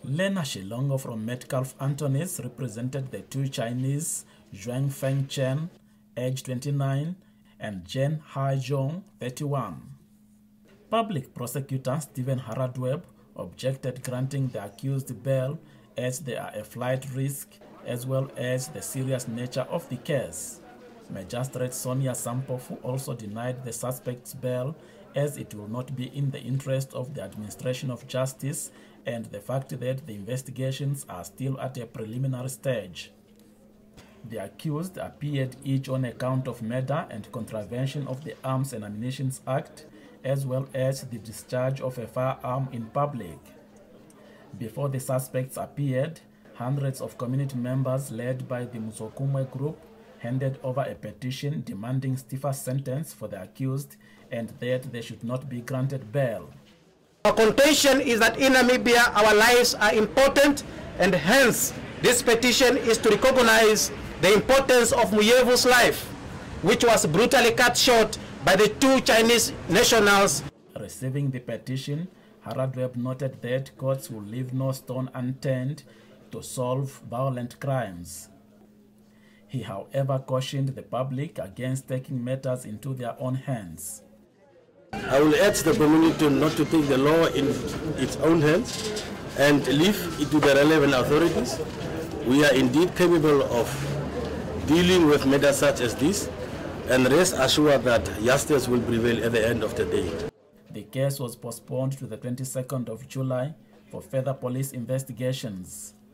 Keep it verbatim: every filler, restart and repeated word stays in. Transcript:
Lena Shilongo from Metcalfe Anthony's represented the two Chinese, Zhuang Feng Chen, age twenty-nine, and Jen Haizhong, thirty-one. Public prosecutor Stephen Haradweb objected granting the accused bail as they are a flight risk as well as the serious nature of the case. Magistrate Sonia Sampofu also denied the suspect's bail as it will not be in the interest of the administration of justice and the fact that the investigations are still at a preliminary stage. The accused appeared each on account of murder and contravention of the Arms and Ammunition Act, as well as the discharge of a firearm in public. Before the suspects appeared, hundreds of community members led by the Musokumwe group handed over a petition demanding stiffer sentence for the accused and that they should not be granted bail. Our contention is that in Namibia our lives are important, and hence this petition is to recognize the importance of Muyevu's life, which was brutally cut short by the two Chinese nationals. Receiving the petition, Haradweb noted that courts will leave no stone unturned to solve violent crimes. He, however, cautioned the public against taking matters into their own hands. I will urge the community not to take the law in its own hands and leave it to the relevant authorities. We are indeed capable of dealing with matters such as this, and rest assured that justice will prevail at the end of the day. The case was postponed to the twenty-second of July for further police investigations.